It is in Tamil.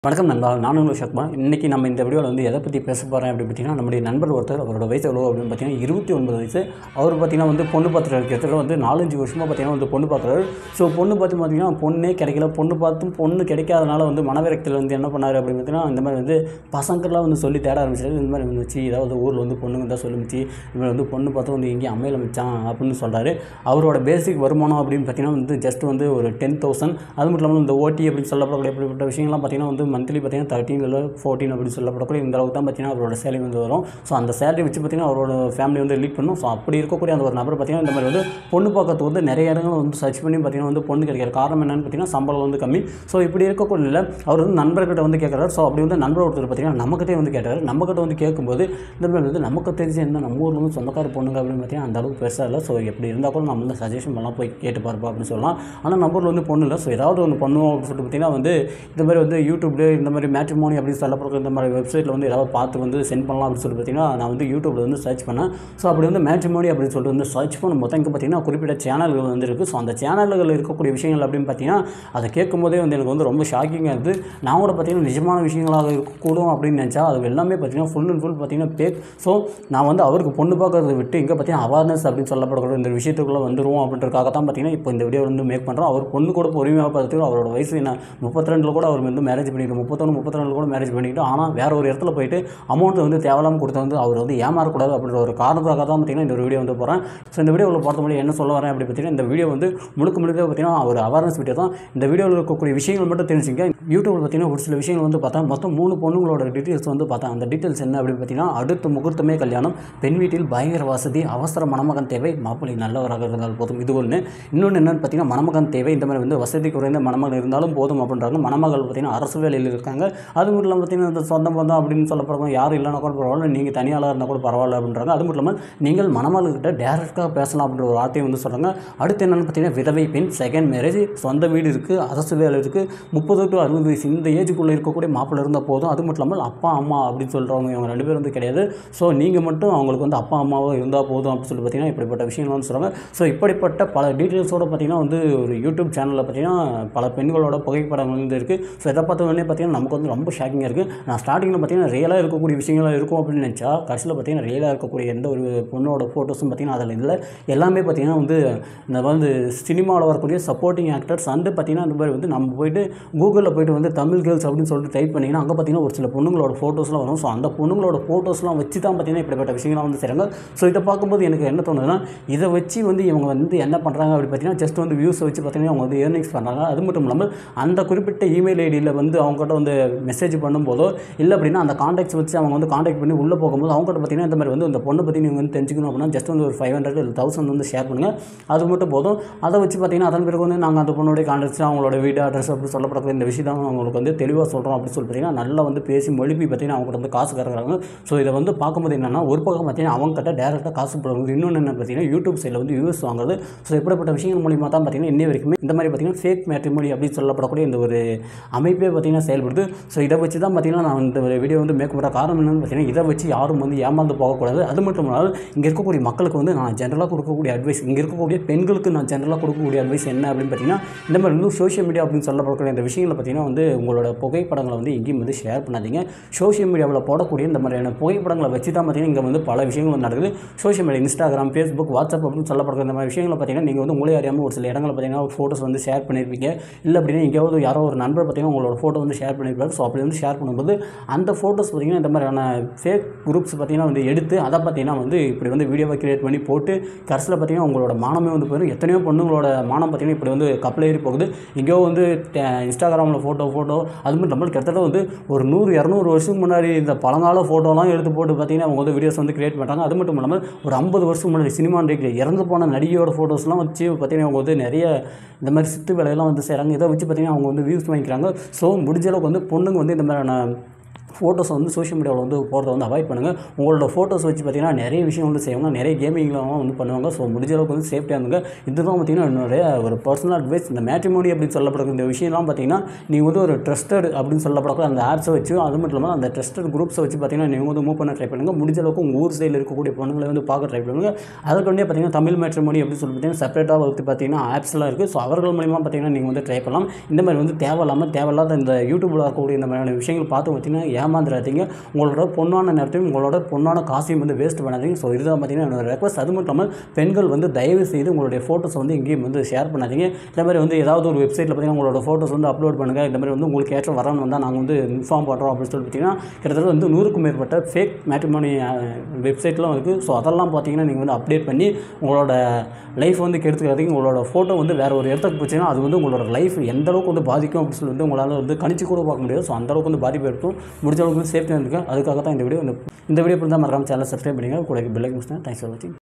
வணக்கம் நண்பா, நான் உங்கள் ஷக்மா. இன்றைக்கி நம்ம இந்த வீடியோவில் வந்து எதை பற்றி பேச போகிறேன் அப்படின்னு பார்த்தீங்கன்னா, நம்முடைய நண்பர் ஒருத்தர், அவரோட வயசு எவ்வளோ அப்படின்னு பார்த்தீங்கன்னா 29 வயசு. அவர் பார்த்தீங்கன்னா வந்து பொண்ணு பார்த்துட்டு கிட்டத்தட்ட வந்து 4-5 வருஷமாக பார்த்தீங்கன்னா வந்து பொண்ணு பார்க்குறாரு. ஸோ பொண்ணு பார்த்தீங்கன்னா பொண்ணே கிடைக்கல. பொண்ணு பார்த்தும் பொண்ணு கிடைக்காதனால வந்து மனவிரக்தியில் வந்து என்ன பண்ணார் அப்படின்னு பார்த்தீங்கன்னா, இந்த மாதிரி வந்து பசங்கள்லாம் வந்து சொல்லி தேட ஆரம்பிச்சாரு. இந்த மாதிரி வந்துச்சு, ஏதாவது ஊரில் வந்து பொண்ணுங்க தான் சொல்லிச்சு, இந்த மாதிரி வந்து பொண்ணு பார்த்து வந்து எங்கேயும் அமையல மிச்சான் அப்படின்னு சொல்கிறாரு. அவரோட பேசிக் வருமானம் அப்படின்னு பார்த்தீங்கன்னா வந்து ஜஸ்ட் வந்து ஒரு 10,000. அது மட்டும் இல்லாமல் இந்த ஓடி அப்படின்னு சொல்லப்படக்கூடிய இப்படிப்பட்ட விஷயங்கள்லாம் பார்த்தீங்கன்னா வந்து மந்த்லி பார்த்தீங்கன்னா 13 இல்லை 14 அப்படின்னு சொல்லப்படக்கூடிய இந்த அளவுக்கு தான் பார்த்தீங்கன்னா அவரோட சேலரி வந்து வரும். ஸோ அந்த சேலரி வச்சு பார்த்தீங்கன்னா அவரோட ஃபேமிலி வந்து லீட் பண்ணும். ஸோ அப்படி இருக்கக்கூடிய அந்த ஒரு நபர் பார்த்தீங்கன்னா இந்த மாதிரி வந்து பொண்ணு பார்க்கறதுக்கு வந்து நிறைய இடங்கள் வந்து சர்ச் பண்ணி பார்த்தீங்கன்னா வந்து பொண்ணு கிடைக்கிற காரணம் என்னன்னு பார்த்தீங்கன்னா சம்பளம் வந்து கம்மி. ஸோ இப்படி இருக்கக்கூடிய அவர் வந்து நண்பர்கிட்ட வந்து கேட்குறாரு. ஸோ அப்படி வந்து நண்பர் ஒருத்தர் பார்த்தீங்கன்னா நம்மக்கிட்டே வந்து கேட்டார். நம்மக்கிட்ட வந்து கேட்கும்போது இந்த மாதிரி வந்து நமக்கு தெரிஞ்ச என்ன நம்ம ஊரில் வந்து சொந்தக்கார பொண்ணுங்க அப்படின்னு பார்த்தீங்கன்னா அந்த அளவுக்கு பெருசாக இல்லை. ஸோ எப்படி இருந்தால் கூட நம்ம வந்து சஜஷன் பண்ணலாம், போய் கேட்டு பார்ப்போம் அப்படின்னு சொல்லலாம். ஆனால் நம்பரில் வந்து பொண்ணு இல்லை. ஸோ ஏதாவது ஒன்று பண்ணுவோம் அப்படின்னு சொல்லிட்டு பார்த்தீங்கன்னா வந்து இந்த மாதிரி வந்து யூடியூப்ல இந்த மாதிரி மேட்ரிமோனி அப்படின்னு சொல்லப்படுற இந்த மாதிரி வெப்சைட்டில் வந்து ஏதாவது பார்த்து வந்து சென்ட் பண்ணலாம் அப்படின்னு சொல்லிட்டு பார்த்தீங்கன்னா நான் வந்து யூடியூப்ல வந்து சர்ச் பண்ணேன். ஸோ அப்படி வந்து மேட்ரிமோனி அப்படின்னு சொல்லிட்டு வந்து சர்ச் பண்ணும்போது இங்கே பார்த்தீங்கன்னா குறிப்பிட்ட சேனல்கள் வந்து இருக்குது. ஸோ அந்த சேனல்கள் இருக்கக்கூடிய விஷயங்கள் அப்படின்னு பார்த்தீங்கன்னா அதை கேட்கும்போதே வந்து எனக்கு வந்து ரொம்ப ஷாக்கிங்காக இருக்குது. நான் கூட பார்த்தீங்கன்னா நிஜமான விஷயங்களாக இருக்கக்கூடும் அப்படின்னு நினச்சா அது எல்லாமே பார்த்தீங்கன்னா ஃபுல் அண்ட் ஃபுல் பார்த்தீங்கன்னா பேக். ஸோ நான் வந்து அவருக்கு பொண்ணு பார்க்கறத விட்டு இங்கே பார்த்தீங்கன்னா அவேர்னஸ் அப்படின்னு சொல்லப்படக்கூடிய இந்த விஷயத்துக்குள்ளே வந்துருவோம் அப்படின்றதுக்காக தான் பார்த்தீங்கன்னா இப்போ இந்த வீடியோ வந்து மேக் பண்ணுறோம். அவர் பொண்ணு கூட பொறுமையாக பார்த்துட்டு அவரோட வயசு என்ன 32 கூட அவர் வந்து மேரேஜ் பண்ணிட்டு 31-32 கூட மேரேஜ் பண்ணிக்கிட்டு, ஆனால் வேற ஒரு இடத்துல போயிட்டு அமௌண்ட் வந்து தேவையில்லாமல் கொடுத்து வந்து அவர் வந்து ஏமாறக்கூடாது அப்படின்ற ஒரு காரணத்துக்காக தான் பார்த்தீங்கன்னா இந்த ஒரு வீடியோ வந்து போகிறேன். ஸோ இந்த வீடியோவில் பார்த்த முடியும் என்ன சொல்ல வரேன் அப்படி பார்த்தீங்கன்னா இந்த வீடியோ வந்து முழுக்க பார்த்தீங்கன்னா ஒரு அவேர்னஸ் வீடியோ தான். இந்த வீடியோவில் இருக்கக்கூடிய விஷயங்கள் மட்டும் தெரிஞ்சுங்க. யூடியூப்ல பார்த்தீங்கன்னா ஒரு சில விஷயங்கள் வந்து பார்த்தா மொத்தம் 3 பொண்ணுங்களோட டீட்டெயில்ஸ் வந்து பார்த்தேன். அந்த டீட்டெயில்ஸ் என்ன அப்படின்னு பார்த்தீங்கன்னா, அடுத்த முகூர்த்தமே கல்யாணம், பெண் வீட்டில் பயங்கர வசதி, அவசர மணமகன் தேவை, மாப்பிள்ளை நல்லவராக இருந்தால் போதும். இது ஒன்று. இன்னொன்று என்னன்னு பார்த்தீங்கன்னா மணமகன் தேவை, இந்த மாதிரி வந்து வசதி குறைந்த மணமகன் இருந்தாலும் போதும் அப்படின்றாங்க. மணமகள் பார்த்தீங்கன்னா அரசு வேலையில் இருக்காங்க. அது மட்டும் இல்லாமல் பார்த்தீங்கன்னா இந்த சொந்தம் பந்தம் அப்படின்னு சொல்லப்படுறவங்க யாரும் இல்லைனா கூட பரவாயில்ல, நீங்கள் தனியாளாக இருந்தால் கூட பரவாயில்ல அப்படின்றாங்க. அது மட்டும் இல்லாமல் நீங்கள் மணமகள்கிட்ட டேரெக்டாக பேசலாம் அப்படின்ற ஒரு வார்த்தையை வந்து சொல்கிறாங்க. அடுத்து என்னென்னு பார்த்தீங்கன்னா விதவை பெண், செகண்ட் மேரேஜ், சொந்த வீடு இருக்குது, அரசு வேலை இருக்குது, 30 to 60 வயசு இந்த ஏஜுக்குள்ளே இருக்கக்கூடிய மாப்பிள்ளை இருந்தால் போதும். அது மட்டும் இல்லாமல் அப்பா அம்மா அப்படின்னு சொல்கிறவங்க இவங்க 2 பேர் வந்து கிடையாது. ஸோ நீங்கள் மட்டும் அவங்களுக்கு வந்து அப்பா அம்மாவாக இருந்தால் போதும் அப்படின்னு சொல்லி பார்த்தீங்கன்னா இப்படிப்பட்ட விஷயங்கள் வந்து சொல்கிறாங்க. ஸோ இப்படிப்பட்ட பல டீட்டெயில்ஸோடு பார்த்தீங்கன்னா வந்து ஒரு யூடியூப் சேனலில் பார்த்தீங்கன்னா பல பெண்களோட புகைப்படங்கள் வந்து இருக்குது. ஸோ இதை பார்த்த உடனே பார்த்தீங்கன்னா நமக்கு வந்து ரொம்ப ஷாக்கிங்காக இருக்குது. நான் ஸ்டார்டிங்கில் பார்த்தீங்கன்னா ரியலாக இருக்கக்கூடிய விஷயங்களாக இருக்கும் அப்படின்னு நினச்சா கடைசியில் பார்த்தீங்கன்னா ரியலாக இருக்கக்கூடிய எந்த ஒரு பொண்ணோட ஃபோட்டோஸும் பார்த்தீங்கன்னா அதில் இல்லை. எல்லாமே பார்த்தீங்கன்னா வந்து இந்த வந்து சினிமாவில் வரக்கூடிய சப்போர்ட்டிங் ஆக்டர்ஸ் அண்டு பார்த்தீங்கன்னா இந்த மாதிரி வந்து நம்ம போயிட்டு கூகுளில் போய்ட்டு வந்து தமிழ் கேர்ள்ஸ் அப்படின்னு சொல்லிட்டு டைப் பண்ணிங்கன்னா அங்கே பார்த்தீங்கன்னா ஒரு சில பொண்ணுங்களோட ஃபோட்டோஸ்லாம் வரும். ஸோ அந்த பொண்ணுங்களோட ஃபோட்டோஸ்லாம் வச்சு தான் பார்த்தீங்கன்னா இப்படிப்பட்ட விஷயங்கள்லாம் வந்து செய்கிறாங்க. ஸோ இதை பார்க்கும்போது எனக்கு என்ன தோணுதுன்னா, இதை வச்சு வந்து இவங்க வந்து என்ன பண்ணுறாங்க அப்படி பார்த்தீங்கன்னா ஜஸ்ட் வந்து வியூஸை வச்சு பார்த்தீங்கன்னா அவங்க வந்து ஏர்னிங்ஸ் பண்ணுறாங்க. அது மட்டும் இல்லாமல் அந்த குறிப்பிட்ட இமெயில் ஐடியில் வந்து அவங்ககிட்ட வந்து மெசேஜ் பண்ணும்போதோ இல்லை அப்படின்னா அந்த காண்டாக்ட்ஸ் வச்சு அவங்க வந்து காண்டாக்ட் பண்ணி உள்ளே போகும்போது அவங்ககிட்ட பார்த்தீங்கன்னா இந்த மாதிரி வந்து இந்த பொண்ணை பற்றி நீங்கள் வந்து தெரிஞ்சுக்கணும் அப்படின்னா ஜஸ்ட் வந்து ஒரு 500 இல்லை 1000 வந்து ஷேர் பண்ணுங்கள். அது மட்டும் போதும். அதை வச்சு பார்த்தீங்கன்னா அதன் பிறகு வந்து நாங்கள் அந்த பொண்ணுடைய காண்டாக்ட்ஸ், அவங்களோட வீடு அட்ரஸ் அப்படி சொல்லப்படக்கூடிய இந்த விஷயம் தான் அவங்களுக்கு வந்து தெளிவாக சொல்கிறோம் அப்படின்னு சொல்லி பார்த்தீங்கன்னா நல்லா வந்து பேசி மொழிப்பி பார்த்தீங்கன்னா அவங்ககிட்ட வந்து காசு கறக்குறாங்க. ஸோ இதை வந்து பார்க்கும்போது என்னென்னா ஒரு பக்கம் பார்த்தீங்கன்னா அவங்ககிட்ட டேரெக்டாக காசு போடுறது, இன்னொன்று என்ன பார்த்தீங்கன்னா யூடியூப் சைடில் வந்து யூஎஸ் வாங்குறது. ஸோ இப்படிப்பட்ட விஷயங்கள் மூலிமா தான் பார்த்தீங்கன்னா இன்னை வரைக்குமே இந்த மாதிரி பார்த்தீங்கன்னா ஃபேக் மேட்ரிமோனி அப்படின்னு சொல்லப்படக்கூடிய இந்த ஒரு அமைப்பே பார்த்தீங்கன்னா செயல்படுது. ஸோ இதை வச்சு தான் பார்த்தீங்கன்னா நான் இந்த வீடியோ வந்து மேக் பண்ணுற காரணம் என்னென்னு பார்த்தீங்கன்னா இதை வச்சு யாரும் வந்து ஏமாந்து போகக்கூடாது. அது மட்டும் இல்லாமல் இங்கே இருக்கக்கூடிய மக்களுக்கு வந்து நான் ஜென்ரலாக கொடுக்கக்கூடிய அட்வைஸ், இங்கே இருக்கக்கூடிய பெண்களுக்கு நான் ஜென்ரலாக கொடுக்கக்கூடிய அட்வைஸ் என்ன அப்படின்னு பார்த்தீங்கன்னா இந்த மாதிரி வந்து சோஷியல் மீடியா அப்படின்னு சொல்லப்படக்கூடிய இந்த விஷயங்களை பார்த்தீங்கன்னா வந்து உங்களோட புகைப்படங்களை வந்து எங்கேயும் வந்து ஷேர் பண்ணாதீங்க. சோஷியல் மீடியாவில் போடக்கூடிய இந்த மாதிரியான புகைப்படங்களை வச்சு தான் பார்த்தீங்கன்னா இங்கே வந்து பல விஷயங்கள் வந்து நடக்குது. Social media, Instagram, Facebook, WhatsApp அப்படின்னு சொல்லப்படுற இந்த மாதிரி விஷயங்களை பார்த்தீங்கன்னா நீங்கள் வந்து உங்களே அறியாமல் ஒரு சில இடங்களில் பார்த்தீங்கன்னா ஃபோட்டோஸ் வந்து ஷேர் பண்ணியிருப்பீங்க. இல்லை அப்படின்னா எங்கேயாவது யாரோ ஒரு நண்பர் பார்த்தீங்கன்னா உங்களோட ஃபோட்டோ வந்து ஷேர் பண்ணியிருப்பாரு. ஸோ அப்படி வந்து ஷேர் பண்ணும்போது அந்த ஃபோட்டோஸ் பார்த்தீங்கன்னா இந்த மாதிரியான ஃபேக் குரூப்ஸ் பார்த்தீங்கன்னா வந்து எடுத்து அதை பார்த்தீங்கன்னா வந்து இப்படி வந்து வீடியோவை கிரியேட் பண்ணி போட்டு கடைசியில் பார்த்தீங்கன்னா உங்களோட மானமே வந்து போயிடும். எத்தனையோ பொண்ணுங்களோட மானம் பார்த்தீங்கன்னா இப்படி வந்து கப்பல் ஏறி போகுது. எங்கேயோ வந்து இன்ஸ்டாகிராமில் ஃபோட்டோ அது மட்டும் நம்மளுக்கு கிட்டத்தட்ட வந்து ஒரு 100-200 வருஷத்துக்கு முன்னாடி இந்த பழங்கால ஃபோட்டோலாம் எடுத்து போட்டு பார்த்தீங்கன்னா அவங்க வந்து வீடியோஸ் வந்து கிரியேட் பண்ணுறாங்க. அது மட்டும் இல்லாமல் ஒரு 50 வருஷத்துக்கு முன்னாடி சினிமா இண்டஸ்ட்ரியில் இறந்து போன நடிகையோட ஃபோட்டோஸ்லாம் வச்சு பார்த்தீங்கன்னா அவங்க வந்து நிறைய இந்த மாதிரி சித்து வேலையெல்லாம் வந்து செய்கிறாங்க. இதை வச்சு பார்த்தீங்கன்னா அவங்க வந்து வியூஸ் வாங்கிக்கிறாங்க. ஸோ முடிஞ்ச அளவுக்கு வந்து பொண்ணுங்க வந்து இந்த மாதிரியான ஃபோட்டோஸ் வந்து சோஷியல் மீடியாவில் வந்து போகிறத வந்து அவாய்ட் பண்ணுங்கள். உங்களோட ஃபோட்டோஸ் வச்சு பார்த்தீங்கன்னா நிறைய விஷயம் வந்து செய்வாங்க, நிறைய கேமிங்லாம் வந்து பண்ணுவாங்க. ஸோ முடிஞ்ச அளவுக்கு வந்து சேஃப்டியாக இருந்துங்க. இதுதான் பார்த்தீங்கன்னா என்னுடைய ஒரு பர்சனல் அட்வைஸ். இந்த மேட்ரிமோனி அப்படின்னு சொல்லப்படுற இந்த விஷயம்லாம் பார்த்தீங்கன்னா நீங்கள் வந்து ஒரு ட்ரஸ்டட் அப்படின்னு சொல்லப்படக்கூட அந்த ஆப்ஸை வச்சு, அது மட்டும் இல்லாமல் அந்த ட்ரஸ்டட் குரூப்ஸை வச்சு பார்த்தீங்கன்னா நீங்கள் வந்து மூவ் பண்ண ட்ரை பண்ணுங்கள். முடிஞ்ச அளவுக்கு உங்கள் ஊர் சைடில் இருக்கக்கூடிய பொண்ணுங்களை வந்து பார்க்க ட்ரை பண்ணுங்கள். அதுக்கு வந்து பார்த்தீங்கன்னா தமிழ் மேட்ரிமோனி அப்படின்னு சொல்லி பார்த்தீங்கன்னா செப்பரேட்டாக வந்து பார்த்தீங்கன்னா ஆப்ஸ்லாம் இருக்குது. ஸோ அவர்கள் மூலிமா பார்த்தீங்கன்னா நீங்கள் வந்து ட்ரை பண்ணலாம். இந்த மாதிரி வந்து தேவையில்லாத இந்த யூடியூப்பில் இருக்கக்கூடிய இந்த மாதிரியான விஷயங்கள் பார்த்து பார்த்தீங்கன்னா ஏமாந்துடாதீங்க. உங்களோட பொண்ணான நேரத்தையும் உங்களோட பொண்ணான காசையும் வந்து வேஸ்ட் பண்ணாதீங்க. ஸோ இதுதான் பார்த்தீங்கன்னா என்னோட ரெக்வஸ்ட். அது மட்டும் இல்லாமல் பெண்கள் வந்து தயவு செய்து உங்களுடைய ஃபோட்டோஸ் வந்து எங்கேயும் வந்து ஷேர் பண்ணாதீங்க. இந்த மாதிரி வந்து ஏதாவது ஒரு வெப்சைட்டில் பார்த்தீங்கன்னா உங்களோட ஃபோட்டோஸ் வந்து அப்லோட் பண்ணுங்கள். இந்த மாதிரி வந்து உங்களுக்கு ஏற்ற வரணும் வந்தால் நாங்கள் வந்து இன்ஃபார்ம் பண்ணுறோம் அப்படின்னு சொல்லி பார்த்தீங்கன்னா கிட்டத்தட்ட வந்து 100க்கும் மேற்பட்ட ஃபேக் மேட்ரிமோனி வெப்சைட்லாம் இருக்குது. ஸோ அதெல்லாம் பார்த்தீங்கன்னா நீங்கள் வந்து அப்டேட் பண்ணி உங்களோட லைஃப் வந்து கெடுத்துக்காதீங்க. உங்களோட ஃபோட்டோ வந்து வேறு ஒரு இடத்துக்கு போச்சுன்னா அது வந்து உங்களோட லைஃப் எந்த அளவுக்கு வந்து பாதிக்கும் அப்படின்னு சொல்லி வந்து உங்களால் வந்து கணிச்சு கூட பார்க்க முடியாது. ஸோ அந்தளவுக்கு வந்து பாதிப்பு இருக்கும். முடிஞ்ச அளவுக்கு வந்து சேஃப்டியாக இருந்துங்க. அதுக்காக தான் இந்த வீடியோ பிடிச்சா மறக்காம சேனலை சப்ஸ்கிரைப் பண்ணுங்கள். கூட பெல் ஐகான். தேங்க்ஸ் ஃபார் வாட்சிங்.